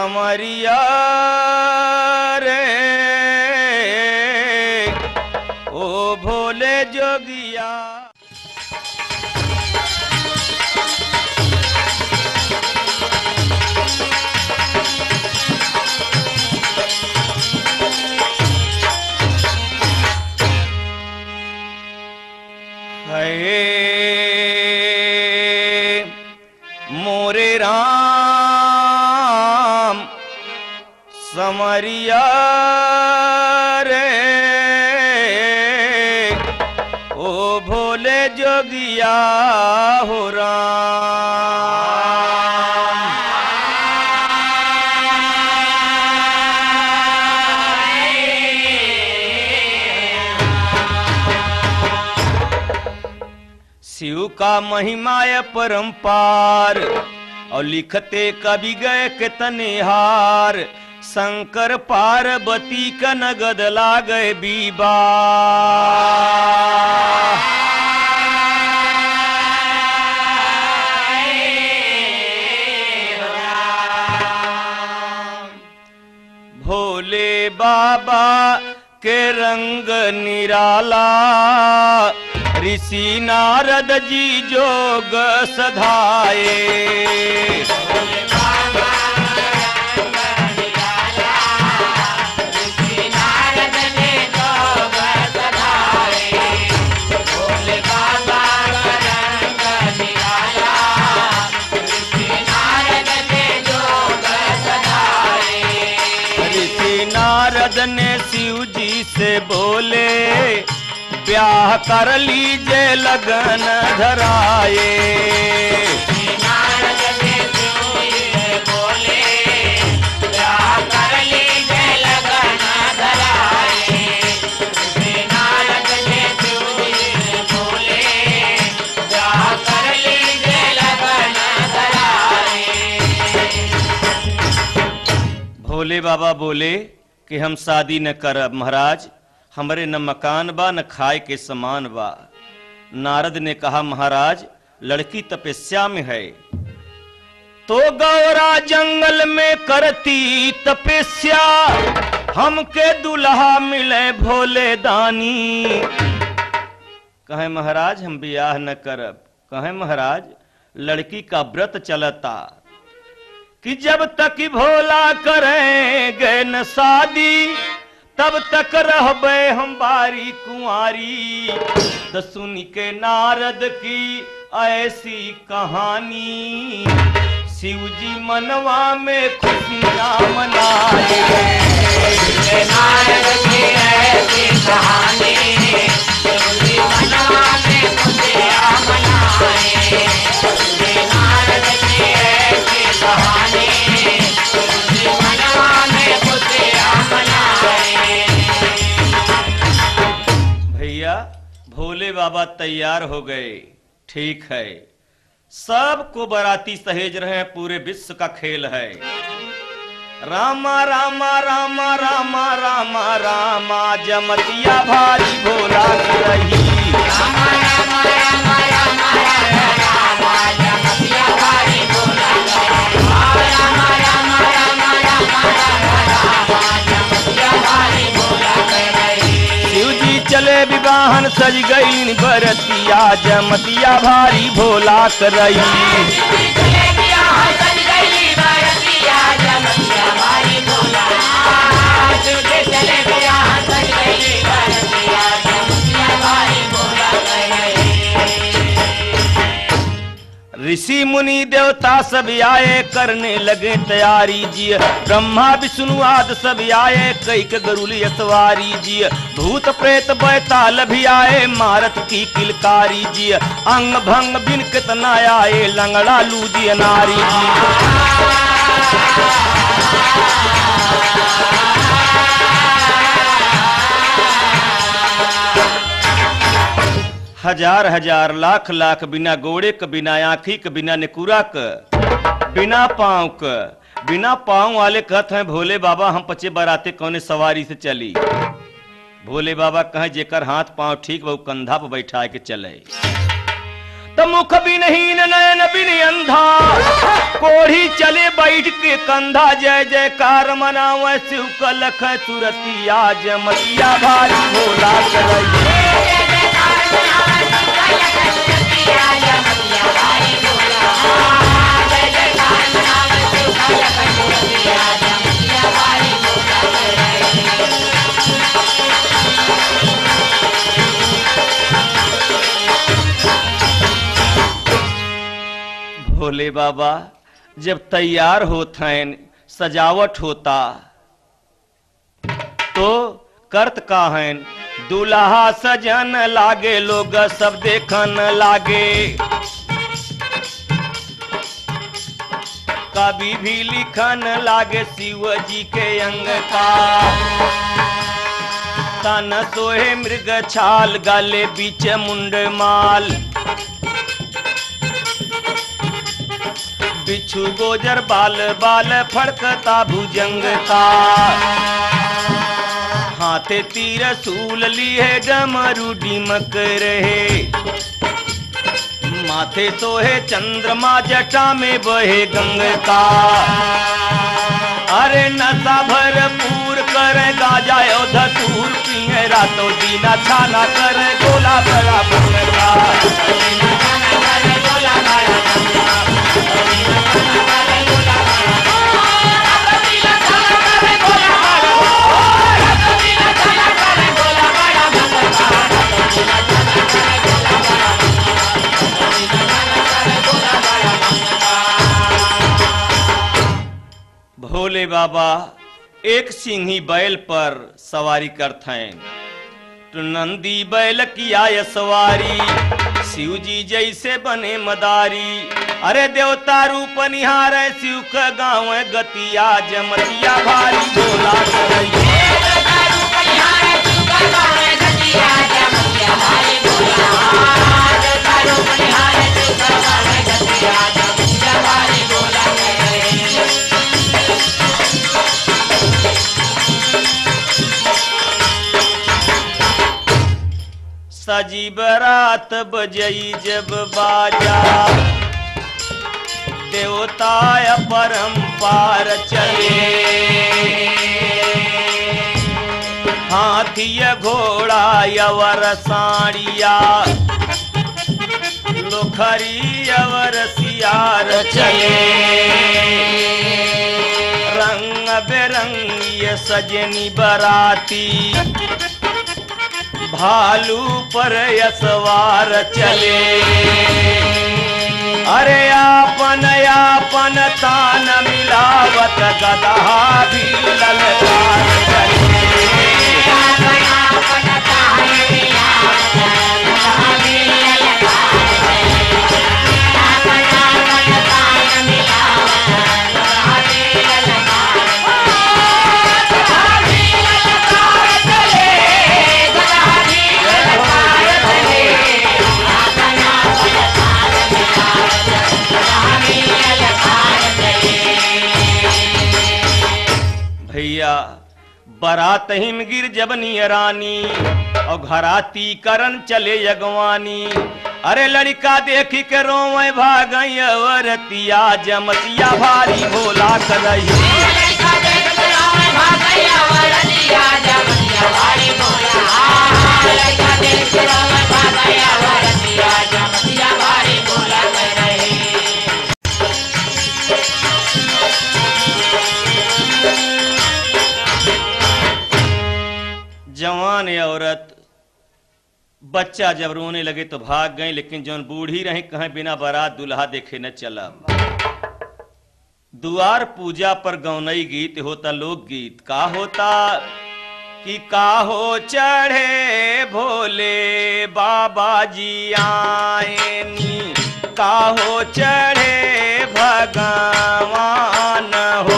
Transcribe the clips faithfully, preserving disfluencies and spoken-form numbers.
समरिया रे ओ भोले जोगिया। मोरे राम समरिया रे ओ भोले जोगिया हो राम। शिव का महिमाय परंपार और लिखते कवि गए कितने हार। शंकर पार्वती का नगद लागे बीबा। भोले बाबा के रंग निराला ऋषि नारद जी जोग सधाए। नारद ने शिव जी से बोले ब्याह कर लीजे लगन धराए। नारद ने शिव जी से बोले ब्याह कर लीजे लगन धराए। नारद ने शिव जी से बोले ब्याह कर लीजे लगन धराए। भोले बाबा बोले कि हम शादी न करब महाराज, हमरे न मकान बा न खाए के समान बा। नारद ने कहा महाराज लड़की तपस्या में है तो गौरा जंगल में करती तपस्या। हमके दुल्हा मिले भोले दानी। कहे महाराज हम ब्याह न करब। कहे महाराज लड़की का व्रत चलता कि जब तक भोला करेंगे न शादी तब तक रहबे हम बारी कुंवारी। तो सुन के नारद की ऐसी कहानी शिव जी मनवा में खुशियां मनाए। नारद की ऐसी कहानी शिव जी मनवा में खुशियां मनाए। नारद की ऐसी कहानी शिव जी मनवा में खुशियां मनाए। भैया भोले बाबा तैयार हो गए। ठीक है सबको बाराती सहेज रहे हैं, पूरे विश्व का खेल है। रामा रामा रामा रामा रामा रामा जमतिया भारी भोला की रही। रामा रामा रामा रामा रामा जमतिया भारी भोला की रही। रामा रामा रामा रामा रामा जमतिया भारी भोला की रही। शिव जी चले विवाहन सज गई बरतिया जमतिया भारी भोला करई। ऋषि मुनि देवता सब आए करने लगे तैयारी जी। ब्रह्मा विष्णु आदि सब आए कई के गरुली सवारी जी। भूत प्रेत बैताल भी आए मारत की किलकारी जी। अंग भंग बिन कितना आए लंगड़ा लूजी नारी जी। हजार हजार लाख लाख बिना गोड़े क बिना आँखी क बिना निकुरा क बिना पाँव क बिना पाँव वाले कहते हैं भोले बाबा हम पचे बराते कौने सवारी से चली। भोले बाबा कहे जेकर हाथ पाँव ठीक वो कंधा पर बैठा के चले। तो मुख बिनहीन नयन बिन अंधा, कोढ़ी चले बैठ के कंधा, जय जयकार मनावे शिव कलख सुरतिया, जमतिया भारी भोला करई। भोले बाबा जब तैयार होते हैं, सजावट होता तो करत का है, दुल्हा सजन लागे, लोग सब देखन लागे। कभी भी लिखन लागे शिव जी के अंग का, तन सोहे मृग छाल, गले बीच मुंड माल। बिच्छू गोजर बाल बाल फड़कता भुजंग का, हाथे तीर सूल लिए डमरू डिमक रहे। माथे सोहे चंद्रमा, जटा में बहे गंग का। अरे नशा भरपूर करे, गाजा धतूर पिए, रातों दीना छाना करे, गोला बड़ा का। भोले बाबा एक सिंही बैल पर सवारी करते हैं, तो नंदी बैल किया ये सवारी, शिव जी जैसे बने मदारी। अरे देवता रूप निहारे, शिव का गाँव गतिया, जमतिया भारी भोला करई। सजी बरात बजई जब बाजा, देवता परम्पार चले। हाथी घोड़ा यवर साड़िया, लोखरी यवर सियार चले। रंग बेरंगी सजनी बराती, भालू पर यसवार चले। अरे आपन आपन तान मिलावत, गदहा भी ललकार चले। बारात हिम गिर जब नियरानी, और घराती करन चले यगवानी। अरे लड़का देखी के रोवे भागई, अवरतिया जमतिया भारी भोला करई। जवान औरत बच्चा जब रोने लगे तो भाग गए, लेकिन जौन बूढ़ी रही कहीं बिना बारात दुल्हा देखे न चला। दुआर पूजा पर गौनई गीत होता, लोक गीत का होता कि काहो चढ़े भोले बाबा जी आएनी, काहो चढ़े भगवान हो।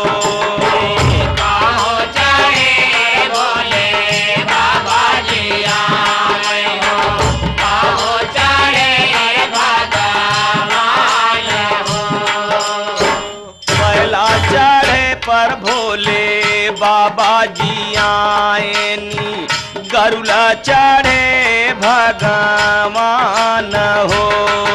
पर भोले बाबा जी आएनी, गरुला चढ़े भगवान हो।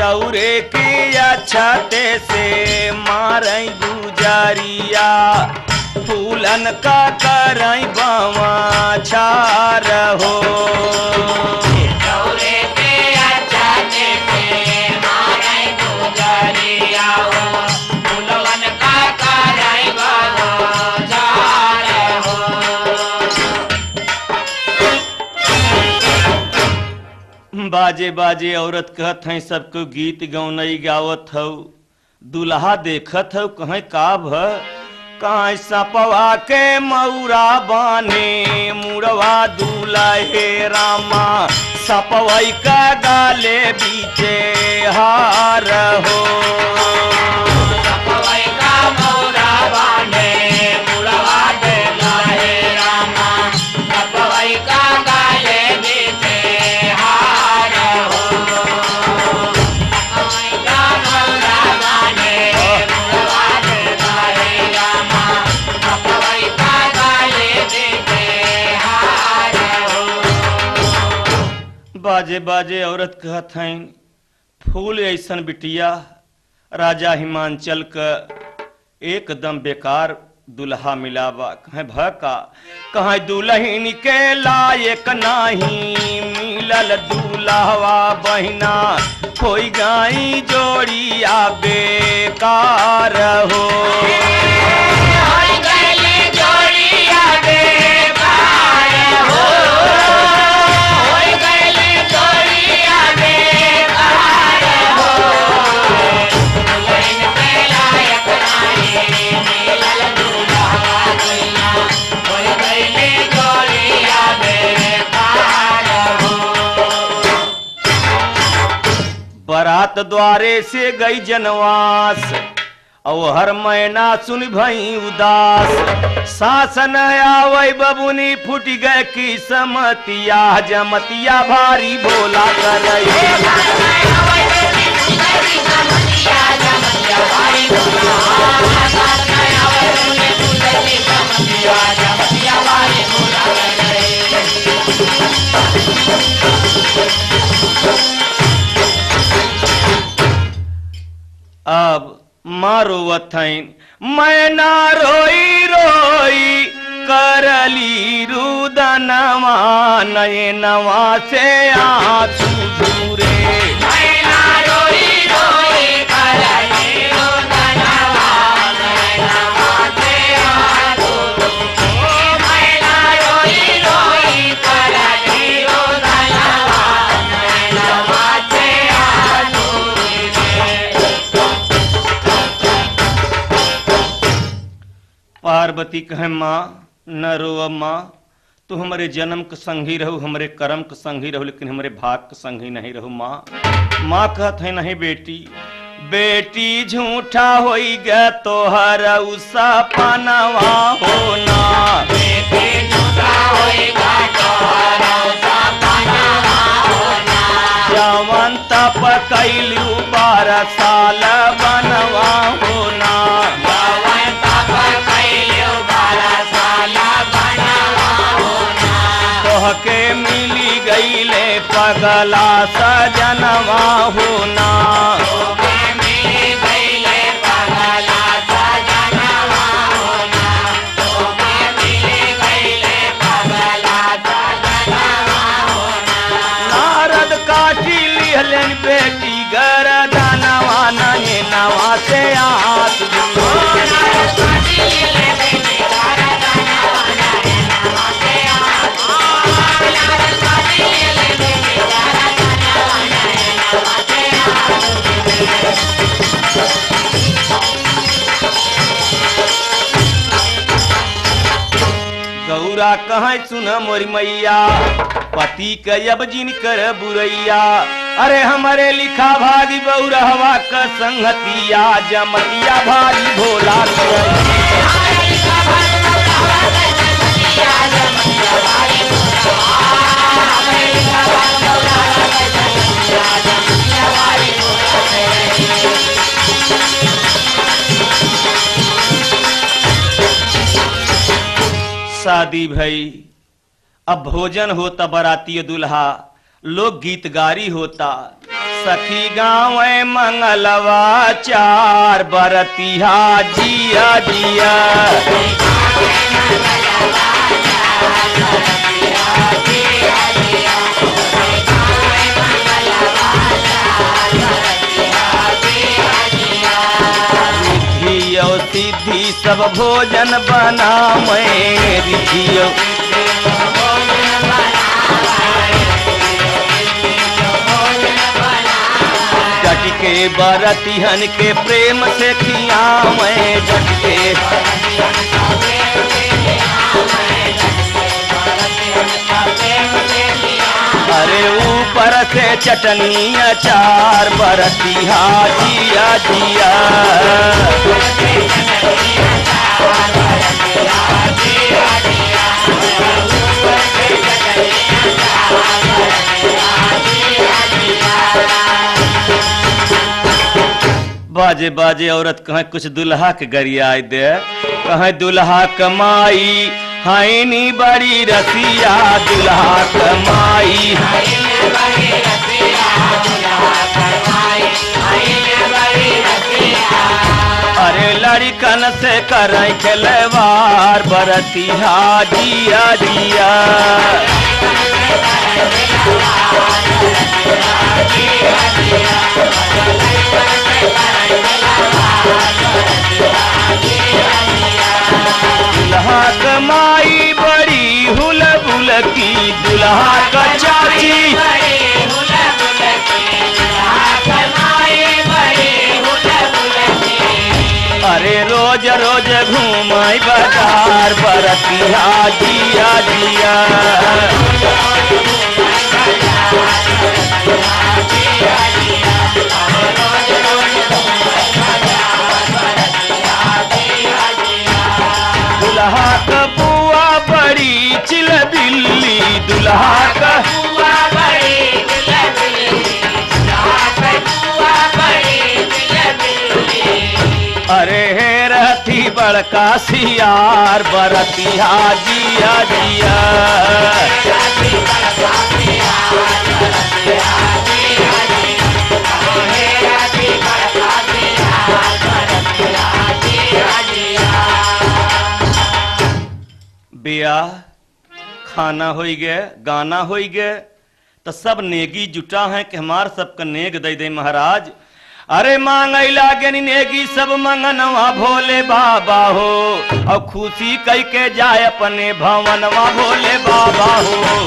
रौरे के छते से मारई गुजरिया फूलन का करई बावा छार हो बाजे बाजे औरत कहत है सबको गीत गौनई गावत हौ दुल्हा देखत हौ कहीं का भ कहीं सपवा के मऊरा बाने मुड़वा दूल्हा हे रामा सपवई का गाले बीचे हार हो बाजे बाजे औरत कहत हैं फूल ऐसन बिटिया राजा हिमांचल का एकदम बेकार दुल्हा मिलावा कहे भका कहे दुल्हन के लायक नहीं मिलल दुल्हवा बहिना कोई गाई जोड़िया बेकार हो बारात द्वारे से गई जनवास और हर महीना सुन भई उदास सासन आवई बबुनी फुट गए की समतिया जमतिया भारी भोला अब मारो वथैन मैं ना रोई रोई करली रुदनवा नयनवा से आंसू दूरे मैं ना रोई रोई करली रुदनवा नयनवा से आंसू मैं ना रोई रोई करली रुदनवा नयनवा से आंसू पार्वती कहे माँ न रो माँ तू हमारे जन्म के संगी रहू हमारे कर्म के संगी रहू लेकिन हमारे भाग के संगी नहीं रहू माँ माँ कहत है नहीं बेटी बेटी झूठा होई गे तोहर सपनवा होना बेटी झूठा होई गे तोहर सपनवा होना जवन तप कैलू बारह साल बनवा होना के मिली गईले पगला सजनवा होना मिली गईले पगला सजनवा होना मिली गईले पगला सजनवा होना नारद काटी लिहलन बेटी गरदनवा नयनवा से आस नारद काटी लिहलन बेटी गरदनवा नयनवा से गौरा कहाँ सुन मोरी मैया पति कब जिन कर बुरैया अरे हमारे लिखा भागी बौरहवा का संगतिया जमतिया भारी भोला शादी भई अब भोजन होता बराती दुल्हा लोग गीत गारी होता सखी गाँव मंगलवा चार बरतिहा जिया जिया रिद्धि और सिद्धि सब भोजन बनावे रिद्धि के बरतिहन के प्रेम से खियावे जटके अरे ऊपर से चटनी अचार बरतिहा जिया जिया बाजे बाजे औरत कहे कुछ दुल्हा के गरियाई दे कहे दुल्हा कमाई हाइनी बड़ी रसिया दुल्हा कमाई अरे लड़कन से करे खिलवाड़ बरतिहा जिया जिया दुल्हा कमाई बड़ी हुल बुल की दुल्हा का चाची अरे रोज रोज घूमाई बाजार बरतिहा जिया जिया दुल्हा का बुआ बड़ी चिल बिल्ली दुल्हा का बुआ बड़ी चिल बिल्ली दुल्हा का बुआ बड़ी चिल बिल्ली अरे हे रहती बड़का सियार बरतिहा जिया जिया बियाह खाना हो गए गाना हो गए तो सब नेगी जुटा है कि हमार सबका नेग दे दे महाराज अरे मांगई लागे नेगी सब मंगनवा भोले बाबा हो और खुशी कई के जाए अपने भवनवा भोले बाबा हो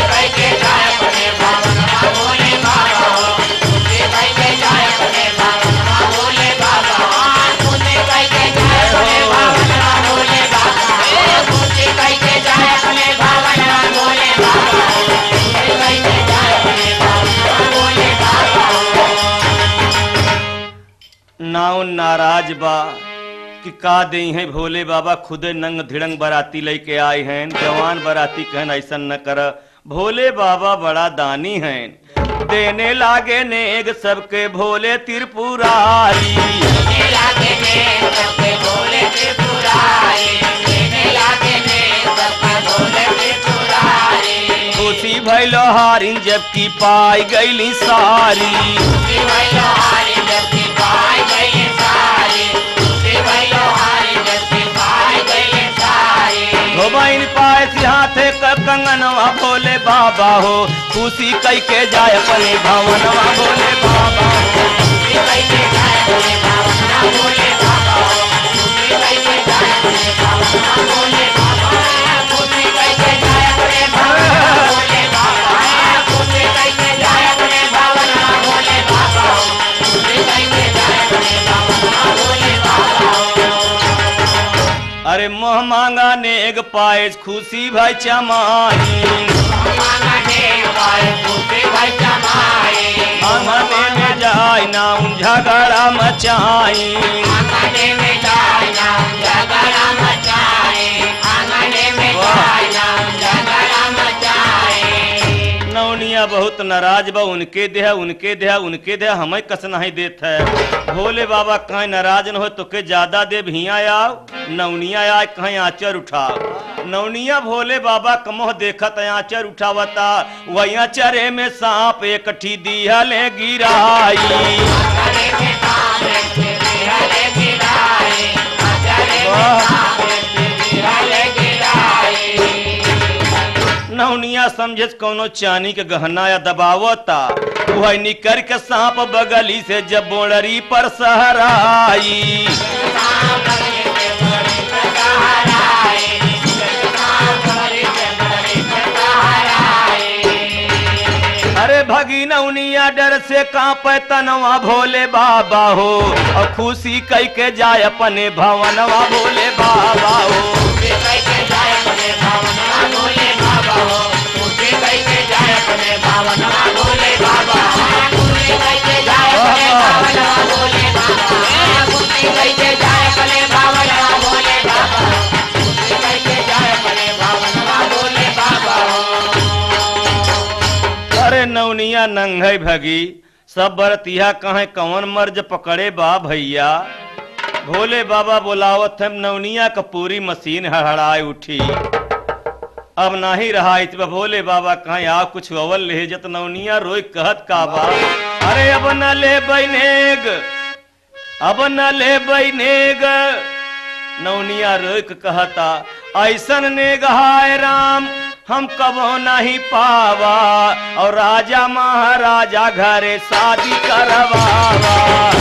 नाव नाराज बा कि का दे हैं भोले बाबा खुदे नंग धिड़ंग बराती लेके आए हैं जवान बराती कहन ऐसा न कर भोले बाबा बड़ा दानी हैं देने लागे नेग सबके भोले त्रिपुरारी खुशी भैलो हारिन जबकि पाई गईली सारी धोबाइन पाए हाथे का कंगनवा भोले बाबा हो खुशी कई के जाए अपने भवनवा भोले बाबा अरे मोह मांगा नेग पाए खुशी भाई चमाई आंगने में जाए ना उन झगड़ा मचाई नौनिया बहुत नाराज बा उनके देहा उनके देहा उनके देहा हमें कस नहीं देत है भोले बाबा कहीं नाराज न हो तो के ज्यादा दे भिया आओ नौनिया आए कहीं आचर उठाओ नवनिया भोले बाबा कमोह देखत आंचर उठावता, वही आंचरे में सांप एक ठी दिहले गिराई। नवनिया समझे कोनो चानी के गहना या दबावता, वह निकर के सांप बगली से जब बोड़री पर सहराई। अरे भगी नवनिया डर से कांपे तनवा भोले बाबा हो, और खुशी कई के जाए अपने भवनवा भोले बाबा हो। अरे नवनिया नंगई भगी, सब बरतिया कहे कौन मर्ज पकड़े बा भैया। भोले बाबा बुलावत हम, नवनिया का पूरी मशीन हड़हड़ाए उठी। अब नहीं रहा इतबा भोले बाबा कहे आ कुछ अवल ले जत। नवनिया रोई कहत का बा, अरे अब न ले बैनेग, अब न ले बैनेग। नवनिया रोई कहता, ऐसन नेग हाय राम हम कबो नहीं पावा, और राजा महाराजा घरे शादी करवावा।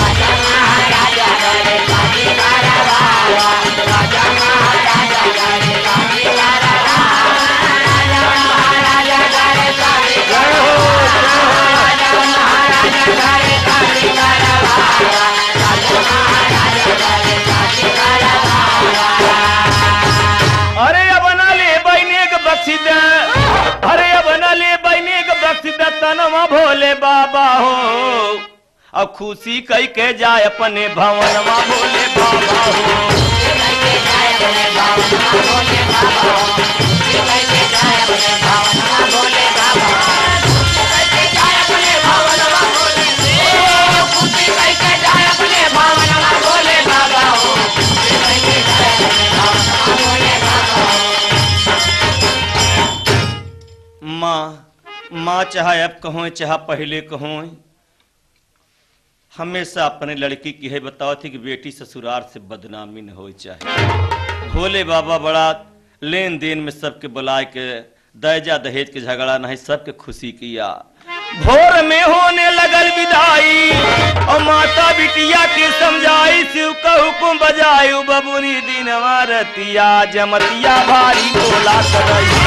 अरे अब न ले बैने के बख्शिद, अरे अब न ले बैने के बख्शिद तनवा भोले बाबा हो, अब खुशी कई के जाए अपने भवनवा भोले बाबा हो। माँ माँ चाहे अब कहो चाहे पहले कहो, हमेशा अपने लड़की की है बताओ थी कि बेटी ससुराल से बदनामी न हो चाहे। भोले बाबा बड़ा लेन देन में सबके बुलाए के दहेजा दहेज के झगड़ा नहीं, सबके खुशी किया। भोर में होने लगल विदाई, और माता बिटिया के समझाई, शिव का हुक्म बजाई। बबुनी दिन रतिया जमतिया भारी बोला करई।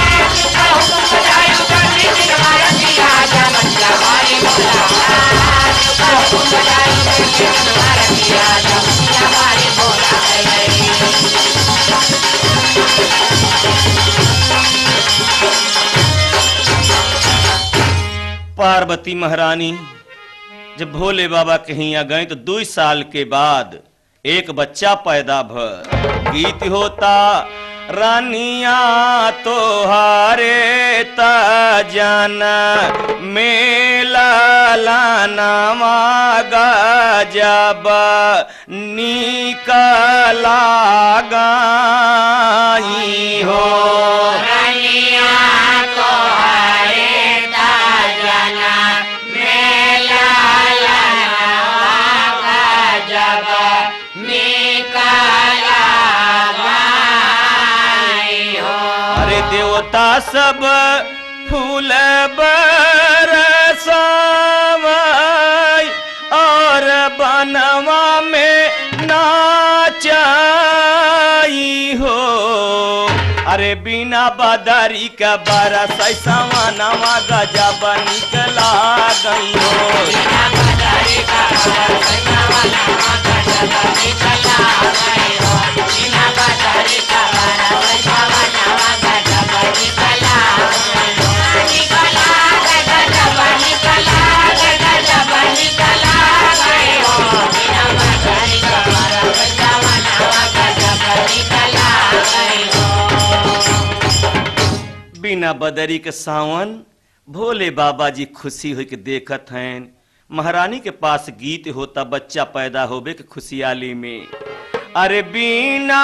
पार्वती महारानी जब भोले बाबा कहीं आ गए तो दो साल के बाद एक बच्चा पैदा भ। गीत होता रानिया तोहारे तजन मेला लानावा गजब निकला गाई हो। रानिया तोहारे तजन मेला लानावा गजब निकला देवता सब फूल बरसावै और बनवा में नाचाई हो। अरे बिना बदरी का बरस सवनवा गजब निकला गई हो। बिना बदरी का बरस सवनवा गजब निकला गई हो। बिना बदरी का बरस सवनवा गजब निकला गई हो। निकला गजब निकला गजब निकला गई हो। बिना बदरी का बरस सवनवा गजब निकला गई हो। बिना बदरी के सावन भोले बाबा जी खुशी हो के देखत हैं। महारानी के पास गीत होता बच्चा पैदा होबे के खुशहाली में। अरे बीना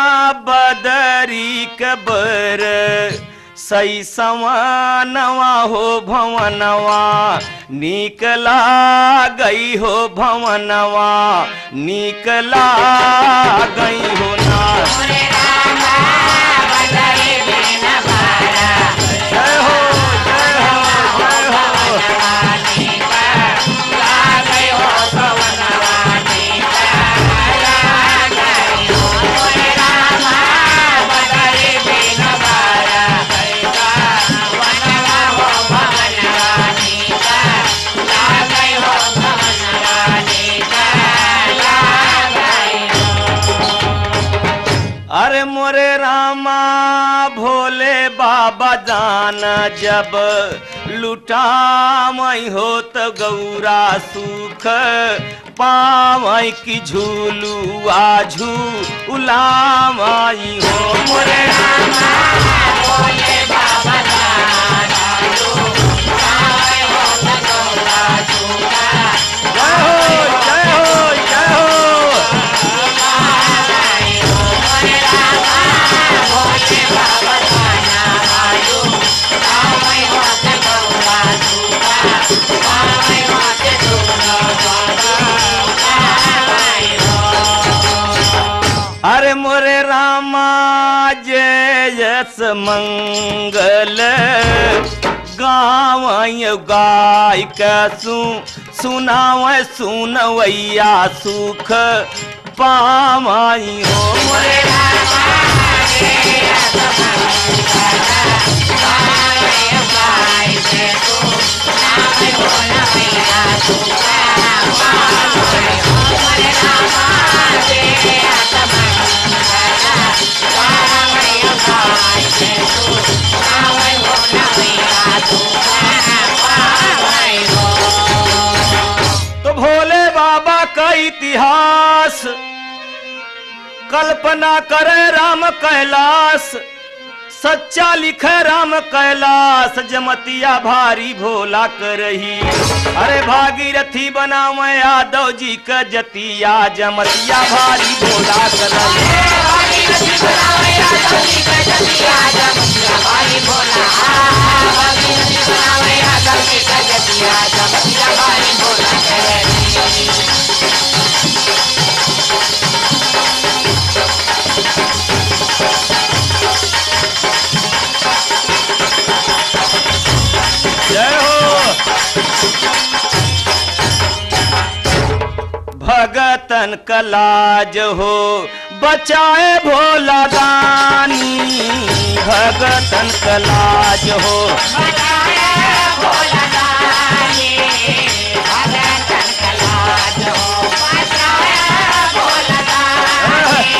बदरी कबर सही समानवा हो भवनवा निकला गई हो भवनवा निकला गई हो ना जय हो जय हो जय हो अरे मोरे रामा भोले बाबा जाना जब लुटामई हो तो गौरा सुख पावई की झूलू आझू उलामाई हो मोरे रामा भोले बाबा जाना लुटामई हो तो गौरा सुख जय हो जय हो जय हो अरे मोरे रामा जय यस मंगल गाँव गाय कसू सुनाव सुनवैया सुख पामाई हो मोरे रामा जय यस मंगल गाय कसू सुनाव सुनवैया सुख पामाई हो मोरे रामा जय यस तो भोले बाबा का इतिहास कल्पना करे राम कैलाश सच्चा लिखे राम कैलाश जमतिया भारी भोला करही अरे भागीरथी बनावे यादव जी का जतिया जमतिया भारी भोला करही भागीरथी बनावे यादव जी का जतिया जमतिया भारी भोला भागीरथी बनावे यादव जी का जतिया जमतिया भारी भोला करही जय हो भगतन कलाज हो बचाए भोला दानी भगतन कलाज हो बचाए भोला दानी भगतन कलाज हो बचाए भोला दानी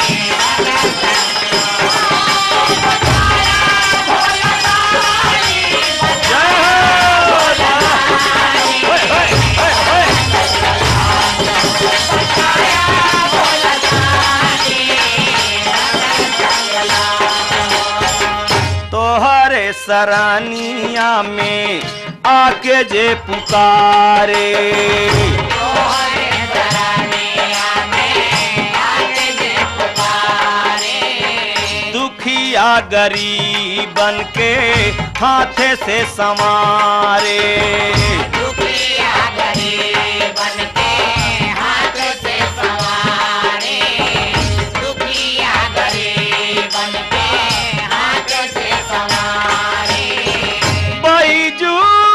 तोहरे सरानिया में आके जे पुकारे तोहरे सरानिया में आके जे पुकारे दुखिया गरीबन के हाथे से संवारे दुखिया गरीबन के हाथ से संवारे दुखिया गरीबन के हाथ से संवारे बैजू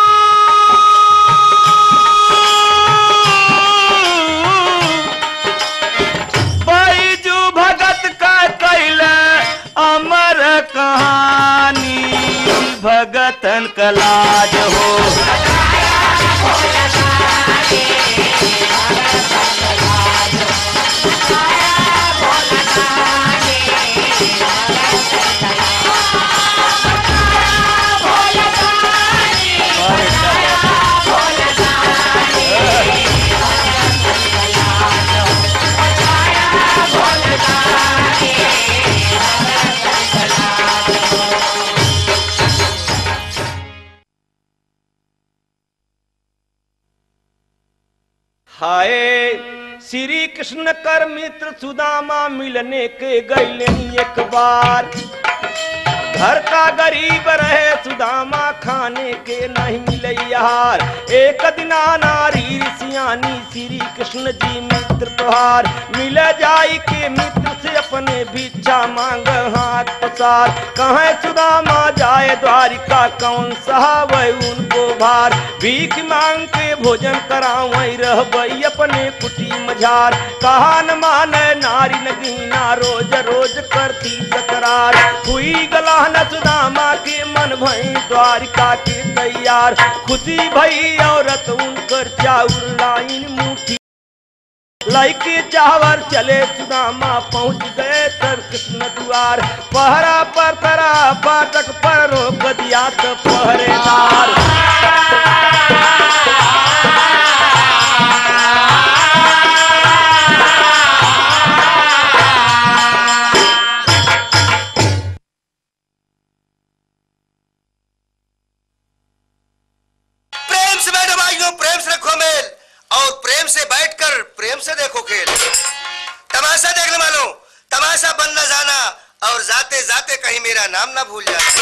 बैजू भगत का कैला अमर कहानी भगतन कलाज हो हाय श्री कृष्ण कर मित्र सुदामा मिलने के गए एक बार। घर का गरीब रहे सुदामा खाने के नहीं मिले यार। एक दिना नारी सियानी श्री कृष्ण जी मित्र तुहार मिल जाई के मित्र से अपने भिक्षा मांग हाथ पसार। कहे सुदामा जाए द्वारिका कौन सहावे उनको भार। भीख मांग के भोजन करावई रहबई अपने कुटी मझार। कहा न माने नारी नगीना रोज रोज करती तकरार। हुई गला न सुदामा के मन भई द्वारिका के तैयार। खुशी भई औरत उनकर चाउर लाइन मुट्ठी लाइके चावर चले सुदामा पहुंच गए तर कृष्ण द्वार। पहरा पर तरा फाटक पर रोक दिया तो पहरेदार। प्रेम से रखो मेल और प्रेम से बैठकर प्रेम से देखो खेल। तमाशा देखने वालों, तमाशा बन न जाना और जाते जाते कहीं मेरा नाम ना भूल जाना।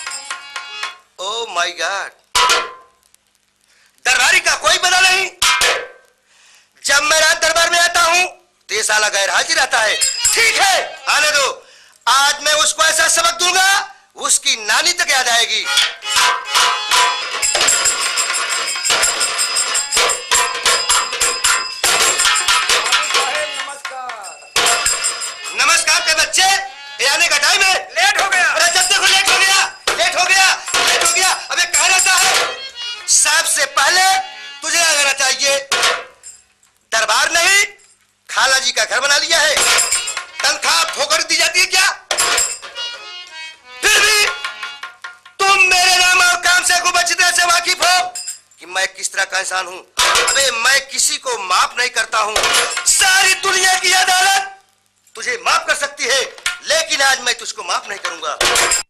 ओ माय गॉड, दरबारी का कोई बना नहीं। जब मैं रात दरबार में आता हूं तो ये साला गैर हाजिर रहता है। ठीक है, आने दो। आज मैं उसको ऐसा सबक दूंगा उसकी नानी तक याद आएगी। नमस्कार के बच्चे, ये आने का टाइम है। लेट हो गया। अरे जब देखो लेट हो गया, लेट हो गया, लेट हो गया। अबे कहाँ रहता है? सबसे पहले तुझे आ जाना चाहिए। दरबार नहीं, खाला जी का घर बना लिया है। तनख्वाह ठोकर दी जाती है क्या? फिर भी तुम मेरे नाम और काम से खूब अच्छी तरह से वाकिफ हो कि मैं किस तरह का इंसान हूं। अबे मैं किसी को माफ नहीं करता हूं। सारी दुनिया की अदालत तुझे माफ कर सकती है, लेकिन आज मैं तुझको माफ नहीं करूंगा।